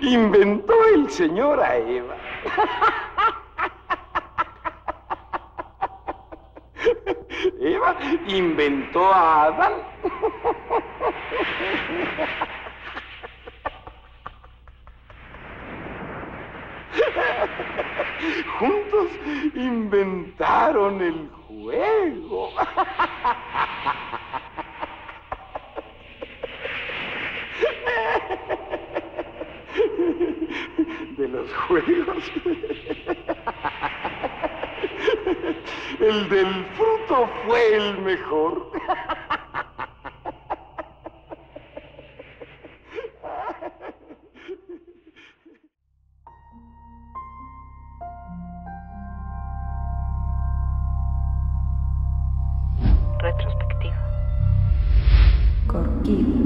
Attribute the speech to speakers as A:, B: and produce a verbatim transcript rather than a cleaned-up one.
A: inventó el señor a Eva. Eva inventó a Adán. Juntos inventaron el juego. De los juegos, el del fruto fue el mejor.
B: Retrospectiva.
C: Corquillo.